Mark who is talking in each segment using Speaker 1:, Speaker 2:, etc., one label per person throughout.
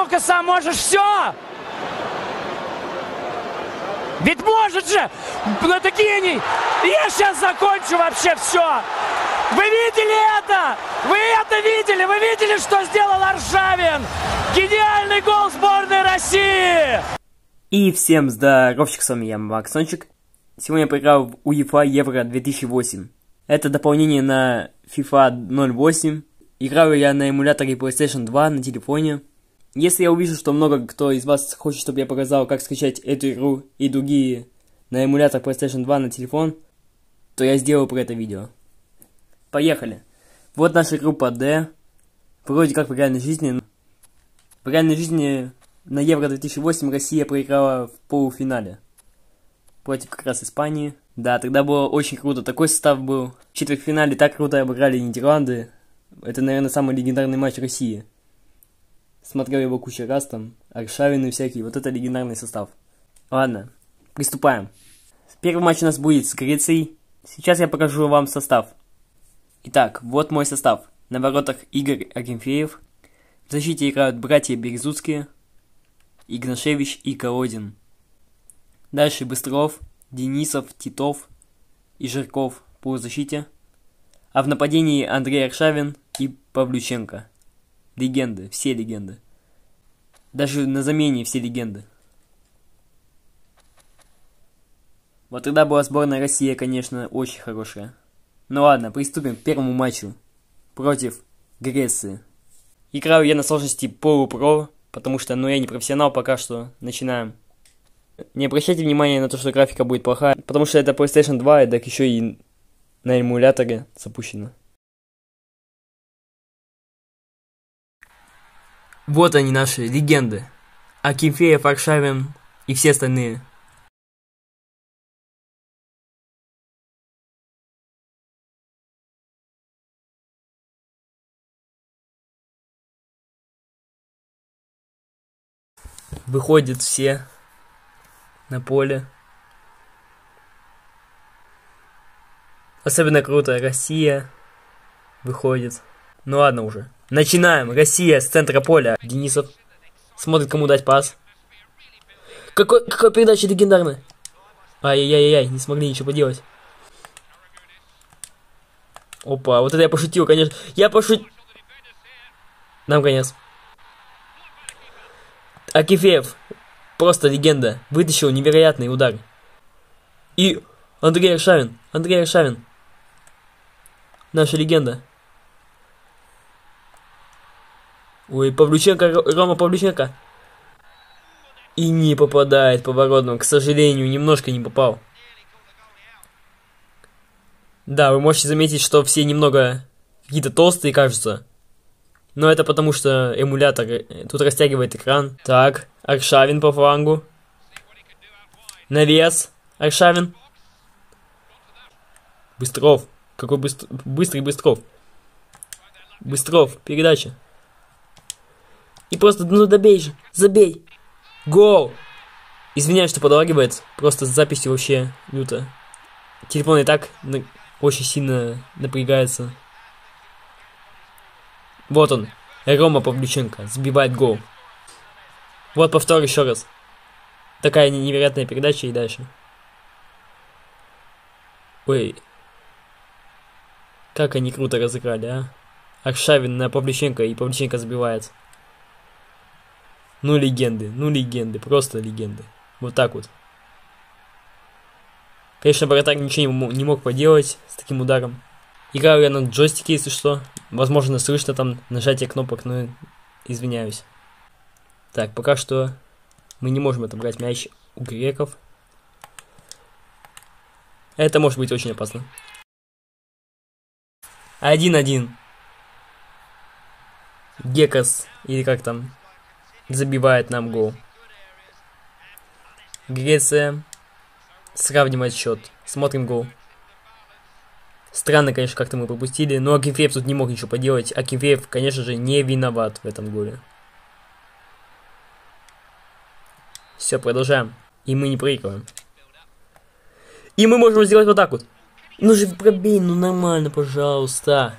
Speaker 1: Лукаса можешь все! Ведь может же! Ну это гений! Я сейчас закончу вообще все! Вы видели это? Вы это видели? Вы видели, что сделал Аршавин? Гениальный гол сборной России!
Speaker 2: И всем здоровчик, с вами я, Максончик. Сегодня я поиграл в UEFA Евро 2008. Это дополнение на FIFA 08. Играю я на эмуляторе PlayStation 2 на телефоне. Если я увижу, что много кто из вас хочет, чтобы я показал, как скачать эту игру и другие на эмулятор PlayStation 2 на телефон, то я сделаю про это видео. Поехали. Вот наша группа D. Вроде как в реальной жизни. В реальной жизни на Евро 2008 Россия проиграла в полуфинале. Против как раз Испании. Да, тогда было очень круто. Такой состав был. В четвертьфинале так круто обыграли Нидерланды. Это, наверное, самый легендарный матч России. Смотрел его кучу раз там. Аршавин и всякие. Вот это легендарный состав. Ладно, приступаем. Первый матч у нас будет с Грецией. Сейчас я покажу вам состав. Итак, вот мой состав. На воротах Игорь Акинфеев. В защите играют братья Березутские, Игнашевич и Колодин. Дальше Быстров, Денисов, Титов и Жирков в полузащите. А в нападении Андрей Аршавин и Павлюченко. Легенды, все легенды. Даже на замене все легенды. Вот тогда была сборная России, конечно, очень хорошая. Ну ладно, приступим к первому матчу против Греции. Играю я на сложности полупро, потому что, я не профессионал пока что. Начинаем. Не обращайте внимания на то, что графика будет плохая, потому что это PlayStation 2, и так еще и на эмуляторе запущено. Вот они, наши легенды. Акинфеев, Аршавин и все остальные. Выходят все на поле. Особенно круто, Россия выходит. Ну ладно уже. Начинаем. Россия с центра поля. Денисов смотрит, кому дать пас. Какая передача легендарная. Ай-яй-яй-яй, не смогли ничего поделать. Опа, вот это я пошутил, конечно. Я пошутил. Нам конец. Акинфеев, просто легенда, вытащил невероятный удар. И Андрей Аршавин, наша легенда. Ой, Павлюченко, Рома Павлюченко. И не попадает по воротам, к сожалению, немножко не попал. Да, вы можете заметить, что все немного какие-то толстые кажутся. Но это потому, что эмулятор тут растягивает экран. Так, Аршавин по флангу. Навес. Аршавин. Быстров. Какой быстрый Быстров. Быстров, передача. И просто, добей же. Забей. Гол. Извиняюсь, что подлагивает. Просто с записью вообще люто. Телефон и так очень сильно напрягается. Вот он, Рома Павлюченко, забивает гол. Вот повтор еще раз. Такая невероятная передача и дальше. Ой. Как они круто разыграли, а. Аршавин на Павлюченко, и Павлюченко забивает. Ну легенды, просто легенды. Вот так вот. Конечно, вратарь ничего не мог поделать с таким ударом. Играю я на джойстике, если что. Возможно, слышно там нажатие кнопок, но извиняюсь. Так, пока что мы не можем отобрать мяч у греков. Это может быть очень опасно. 1-1. Гекас, или как там, забивает нам гол. Греция сравнивает счет. Смотрим гол. Странно, конечно, как-то мы пропустили, но Акинфеев тут не мог ничего поделать. Акинфеев, конечно же, не виноват в этом голе. Все, продолжаем. И мы не проигрываем. И мы можем сделать вот так вот. Ну же пробей, ну нормально, пожалуйста.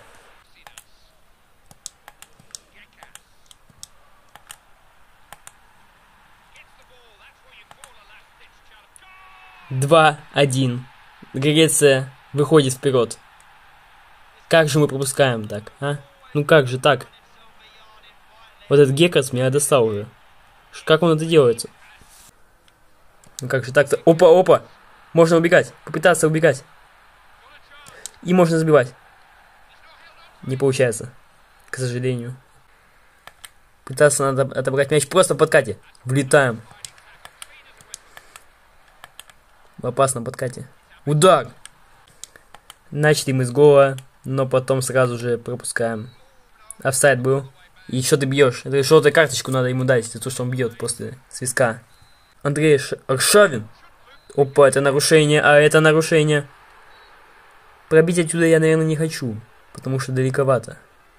Speaker 2: 2-1. Греция выходит вперед. Как же мы пропускаем так, а? Ну как же так? Вот этот Гекас меня достал уже. Как он это делает? Ну как же так-то? Опа, опа! Можно убегать. Попытаться убегать. И можно забивать. Не получается. К сожалению. Пытаться надо отобрать мяч просто в подкате. Влетаем. В опасном подкате. Удар! Начали мы с гола, но потом сразу же пропускаем. Офсайд был. И что ты бьешь? Это желтую карточку надо ему дать, за то, что он бьет после свистка. Андрей Аршавин. Опа, это нарушение, а это нарушение. Пробить отсюда я, наверное, не хочу, потому что далековато.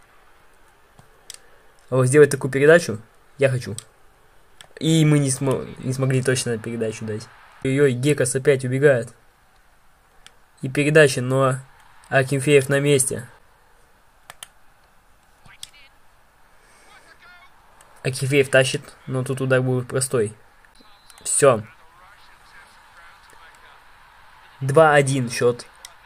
Speaker 2: А вот сделать такую передачу я хочу. И мы не смогли точно передачу дать. Ой-ой, Гекас опять убегает. И передача, но Акинфеев на месте. Акинфеев тащит, но тут удар будет простой. Все. 2-1 счет.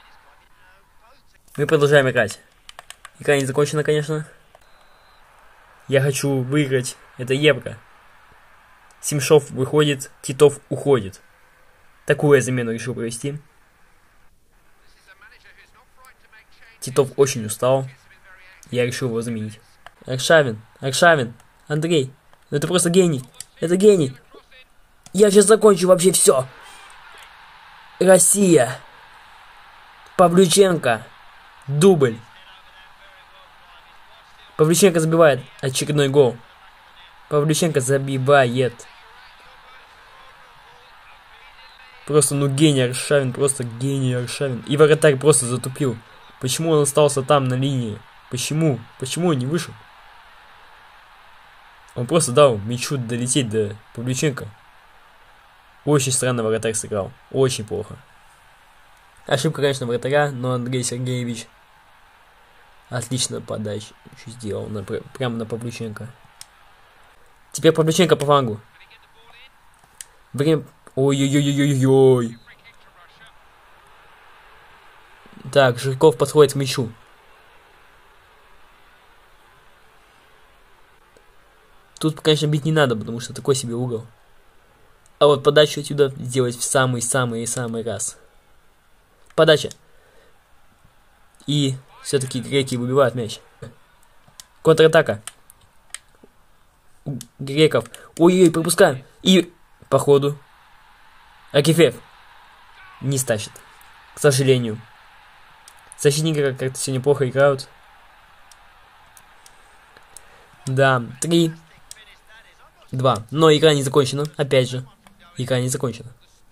Speaker 2: Мы продолжаем играть. Игра не закончена, конечно. Я хочу выиграть. Это Евро. Семшов выходит, Титов уходит. Такую я замену решил провести. Титов очень устал. Я решил его заменить. Аршавин, Андрей. Ну это просто гений. Это гений. Я сейчас закончу вообще все. Россия. Павлюченко. Дубль. Павлюченко забивает очередной гол. Павлюченко забивает. Просто, ну, гений Аршавин, просто гений Аршавин. И вратарь просто затупил. Почему он остался там на линии? Почему? Почему он не вышел? Он просто дал мячу долететь до Павлюченко. Очень странно вратарь сыграл. Очень плохо. Ошибка, конечно, вратаря, но Андрей Сергеевич отлично подачу сделал. Прямо на Павлюченко. Теперь Павлюченко по флангу. Время... Ой-ой-ой-ой-ой-ой. Так, Жирков подходит к мячу. Тут, конечно, бить не надо, потому что такой себе угол. А вот подачу отсюда сделать в самый-самый раз. Подача. И все-таки греки выбивают мяч. Контратака. Греков. Ой-ой, пропускаем. И по ходу Акинфеев не стащит. К сожалению. Защитники как-то сегодня плохо играют. Да, 3-2. Но игра не закончена. Опять же. Игра не закончена.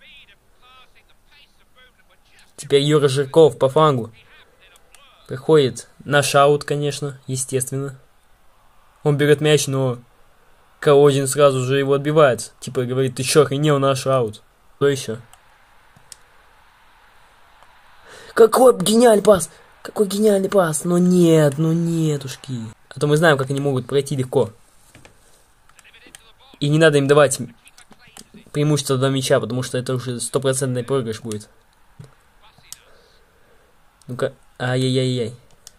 Speaker 2: Теперь Юра Жирков по флангу. Приходит наш аут, конечно, естественно. Он берет мяч, но Колодин сразу же его отбивает. Типа говорит, ты чё, охренел, наш аут. Что еще? Какой гениальный пас! Какой гениальный пас! Но нет, ну нетушки. А то мы знаем, как они могут пройти легко. И не надо им давать преимущество до мяча, потому что это уже 100% проигрыш будет. Ну-ка, ай-яй-яй-яй.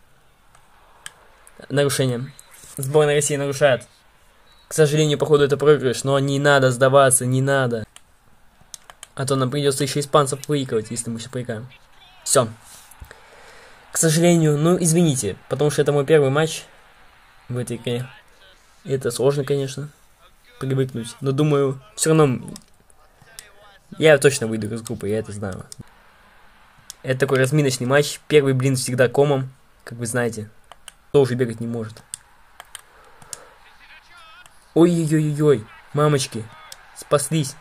Speaker 2: Нарушение. Сборная России нарушает. К сожалению, походу это проигрыш, но не надо сдаваться, не надо. А то нам придется еще испанцев выигрывать, если мы сейчас проиграем. Все. К сожалению, ну извините, потому что это мой первый матч в этой игре. Это сложно, конечно, привыкнуть. Но думаю, все равно я точно выйду из группы, я это знаю. Это такой разминочный матч. Первый блин всегда комом, как вы знаете. Кто уже бегать не может. Ой-ой-ой-ой, мамочки, спаслись.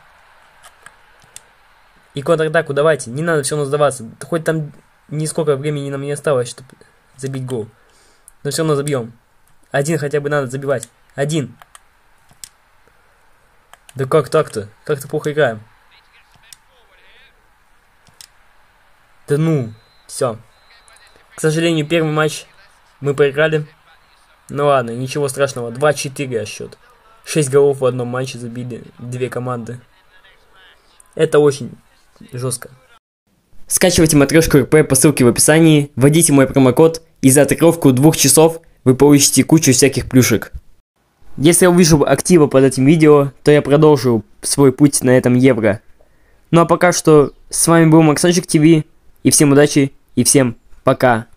Speaker 2: И контратаку давайте, не надо все равно сдаваться. Хоть там нисколько времени нам не осталось, чтобы забить гол. Но все равно забьем. Один хотя бы надо забивать. Один. Да как так-то? Как-то плохо играем. Да ну, все. К сожалению, первый матч мы проиграли. Ну ладно, ничего страшного. 2-4 счет. 6 голов в одном матче забили две команды. Это очень жестко. Скачивайте матрешку РП по ссылке в описании, вводите мой промокод, и за тренировку 2 часов вы получите кучу всяких плюшек. Если я увижу актива под этим видео, то я продолжу свой путь на этом евро. Ну а пока что, с вами был Максончик ТВ, и всем удачи, и всем пока.